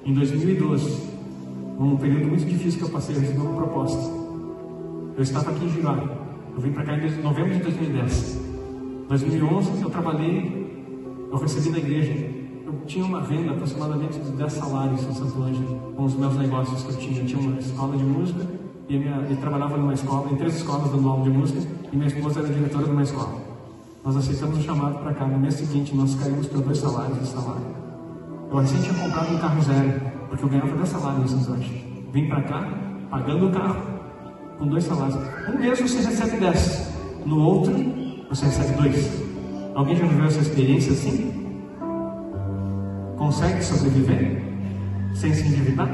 Em 2012, num período muito difícil que eu passei, eu recebi uma proposta. Eu estava aqui em Girai. Eu vim para cá em novembro de 2010. Em 2011, eu trabalhei, eu recebi na igreja. Eu tinha uma renda aproximadamente de 10 salários em Santo Ângelo, com os meus negócios que eu tinha. Eu tinha uma escola de música e eu trabalhava numa escola, em 3 escolas dando aula de música, e minha esposa era diretora de uma escola. Nós aceitamos o chamado para cá. No mês seguinte, nós caímos para 2 salários de salário. Eu recém tinha comprado um carro zero, porque eu ganhava 10 salários em Santo Ângelo. Vim para cá, pagando o carro, com 2 salários. Um mês você recebe 10, no outro você recebe 2. Alguém já viveu essa experiência assim? Consegue sobreviver sem se endividar?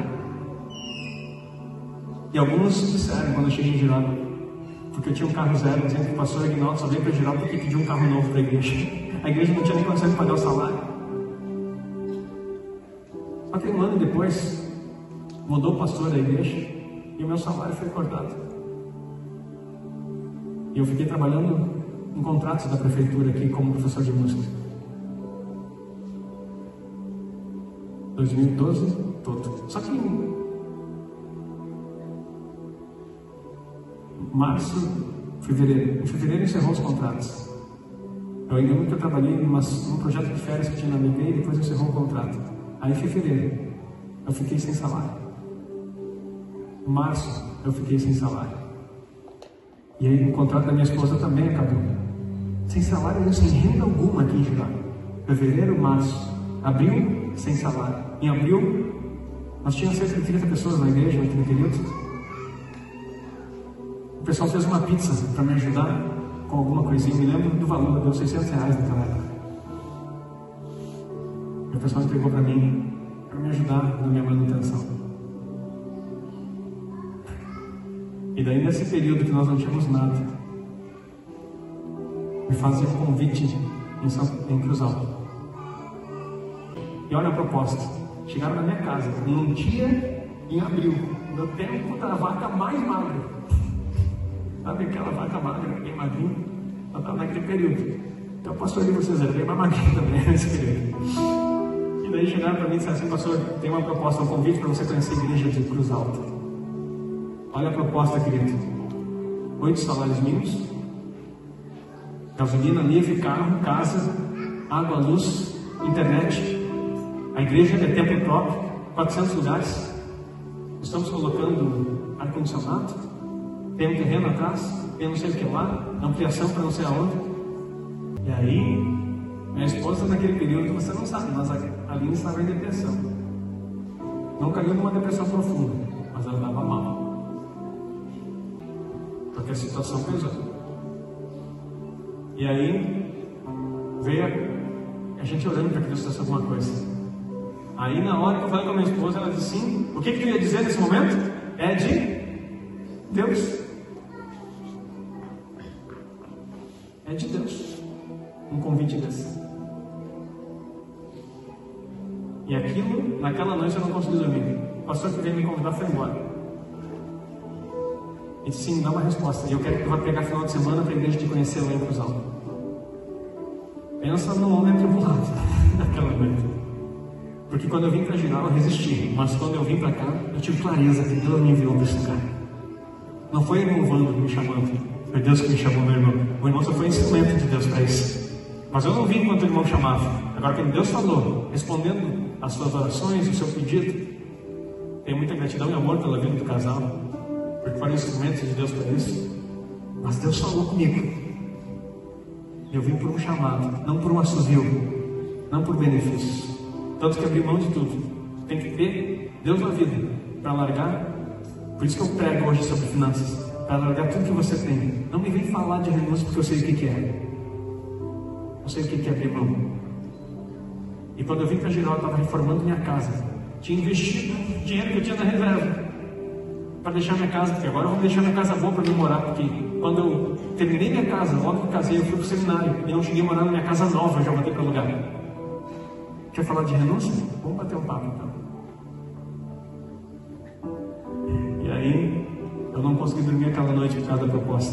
E alguns disseram quando eu cheguei em Giral, porque eu tinha um carro zero, dizendo que o pastor Aguinaldo só veio para Giral porque pediu um carro novo para a igreja. A igreja não tinha nem condição de pagar o salário. Só que um ano depois, mudou o pastor da igreja e o meu salário foi cortado. E eu fiquei trabalhando em contratos da prefeitura aqui como professor de música. 2012 todo. Só que em fevereiro encerrou os contratos. Eu ainda nunca trabalhei num projeto de férias que tinha na BB e depois encerrou o contrato. Aí em fevereiro eu fiquei sem salário. Em março eu fiquei sem salário. E aí o contrato da minha esposa também acabou. Sem salário, sem renda alguma aqui em Giral. Fevereiro, março, abril, sem salário. Em abril, nós tínhamos cerca de 30 pessoas na igreja naquele período. O pessoal fez uma pizza para me ajudar com alguma coisinha. Me lembro do valor, deu R$600 naquela época. E o pessoal entregou para mim, para me ajudar na minha manutenção. E daí, nesse período que nós não tínhamos nada, me fazem um convite em Cruz Alta. E olha a proposta. Chegaram na minha casa, num dia em abril, no tempo da vaca mais magra. Sabe aquela vaca magra, bem magrinha? Ela estava naquele período. Então o pastor de vocês era bem mais magrinho também nesse período. E daí chegaram para mim e disseram assim: pastor, tem uma proposta, um convite para você conhecer a igreja de Cruz Alta. Olha a proposta, querido. 8 salários mínimos, gasolina, livre, carro, casa, água, luz, internet. A igreja é templo próprio, 400 lugares. Estamos colocando ar-condicionado. Tem um terreno atrás, tem não sei o que lá, ampliação para não sei aonde. E aí, minha esposa naquele período, você não sabe, mas a Aline estava em depressão. Não caiu numa depressão profunda, mas ela estava mal. Porque a situação pesou. E aí, veio a gente orando para que Deus fizesse alguma coisa. Aí, na hora que eu falei com a minha esposa, ela disse sim. O que eu ia dizer nesse momento? É de Deus. É de Deus. Um convite desse. E aquilo, naquela noite eu não consegui dormir. O pastor que veio me convidar foi embora. E disse sim, dá uma resposta. E eu quero que tu vá pegar final de semana para a igreja te conhecer lá em Cruz Alta. Pensa no homem atribulado naquela noite. Porque quando eu vim para Giral, eu resisti. Mas quando eu vim para cá, eu tive clareza que Deus me enviou para esse lugar. Não foi o irmão Wando me chamando. Foi Deus que me chamou, meu irmão. O irmão só foi instrumento de Deus para isso. Mas eu não vim enquanto o irmão chamava. Agora, quando Deus falou, respondendo às suas orações, o seu pedido, tenho muita gratidão e amor pela vida do casal, porque foram instrumentos de Deus para isso. Mas Deus falou comigo. Eu vim por um chamado, não por um assovio, não por benefícios. Tanto que abri mão de tudo. Tem que ter Deus na vida para largar. Por isso que eu prego hoje sobre finanças, para largar tudo que você tem. Não me vem falar de renúncia, porque eu sei o que é. Eu sei o que é abrir mão. E quando eu vim para Giral, eu estava reformando minha casa. Tinha investido dinheiro que eu tinha na reserva para deixar minha casa, porque agora eu vou deixar minha casa boa para mim morar. Porque quando eu terminei minha casa, logo que casei, eu fui para o seminário e não cheguei a morar na minha casa nova, eu já botei para lugar. Quer falar de renúncia? Vamos bater um papo então. E aí, eu não consegui dormir aquela noite por causa da proposta.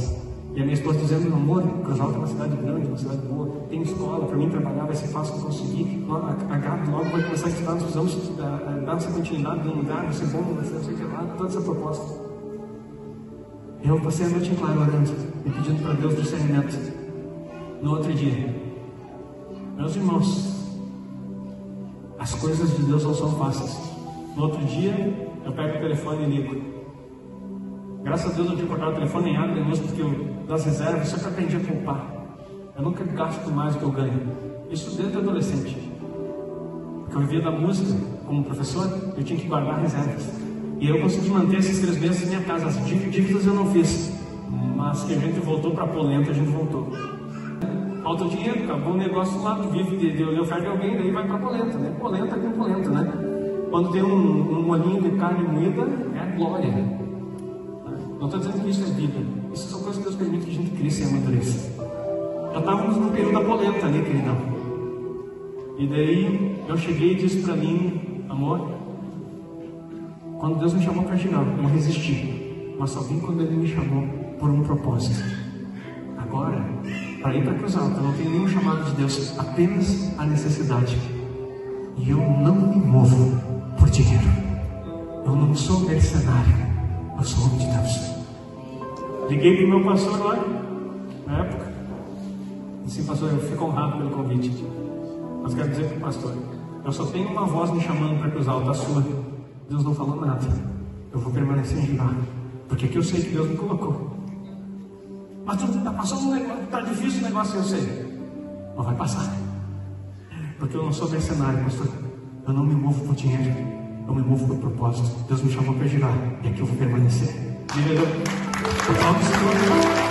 E a minha esposa dizendo: amor, Cruz Alta é uma cidade grande, uma cidade boa, tem escola, para mim trabalhar vai ser fácil de conseguir, a Gabi logo vai começar a estudar, nós precisamos dar essa continuidade num lugar, vai ser bom, vai ser não sei o que lá, toda essa proposta. Eu passei a noite em claro orando e pedindo para Deus discernimento. No outro dia, meus irmãos, as coisas de Deus não são fáceis. No outro dia, eu pego o telefone e ligo. Graças a Deus eu tinha cortado o telefone em água mesmo, porque das reservas eu sempre aprendi a poupar. Eu nunca gasto mais do que eu ganho. Isso desde adolescente. Porque eu vivia da música como professor, eu tinha que guardar reservas. E eu consegui manter esses 3 meses em minha casa. As dívidas eu não fiz, mas que a gente voltou para a polenta, a gente voltou. Falta o dinheiro, acabou o negócio lá, tu vive de oferta de alguém, daí vai para a polenta, né? Polenta com polenta, né? Quando tem um molinho de carne moída, é a glória. Não estou dizendo que isso é vida. Isso são coisas que Deus permite que a gente cresça e amadureça. Já estávamos no período da polenta ali, queridão. E daí eu cheguei e disse para mim: amor, quando Deus me chamou para girar, eu resisti. Mas só vim quando Ele me chamou por um propósito. Agora, para ir para a Cruz Alta, eu não tenho nenhum chamado de Deus, apenas a necessidade. E eu não me movo por dinheiro. Eu não sou mercenário, eu sou homem de Deus. Liguei para o meu pastor lá, na época. Disse: pastor, eu fico honrado pelo convite. Mas quero dizer para o pastor, eu só tenho uma voz me chamando para a Cruz Alta, a sua. Deus não falou nada. Eu vou permanecer em Girar, porque aqui eu sei que Deus me colocou. Mas tu está passando um negócio, está difícil o negócio, eu sei. Mas vai passar. Porque eu não sou mercenário, pastor. Eu não me movo por dinheiro, eu me movo por propósito. Deus me chamou para Girar, e aqui eu vou permanecer. Diretor, eu falo do Senhor.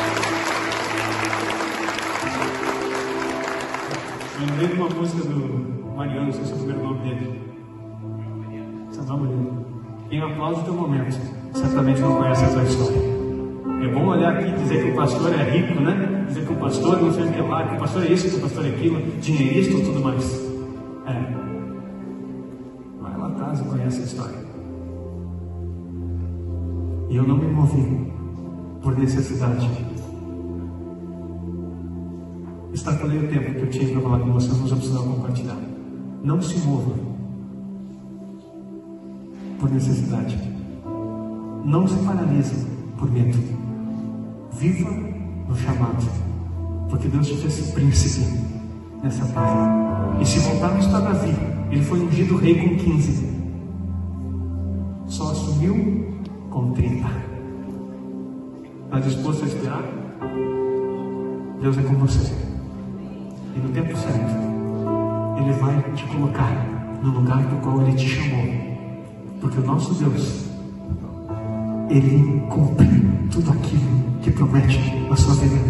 Eu lembrei de uma música do Mariano, não sei se é o primeiro nome dele. Santão Mariano. Quem aplaude o teu momento, certamente não conhece a tua história. É bom olhar aqui e dizer que o pastor é rico, né? Dizer que o pastor não sei o que lá, que o pastor é isso, que o pastor é aquilo, dinheirista e tudo mais. Vai lá atrás e conhece a história. E eu não me movi por necessidade. Extrapolei o tempo que eu tinha para falar com vocês, mas eu precisava compartilhar. Não se mova por necessidade. Não se paralise por medo. Viva no chamado, porque Deus te fez príncipe nessa terra. E se voltarmos para Davi, ele foi ungido rei com 15, só assumiu com 30. Está disposto a esperar? Deus é com você, e no tempo certo Ele vai te colocar no lugar do qual Ele te chamou, porque o nosso Deus, Ele cumpre tudo aquilo que promete na sua vida.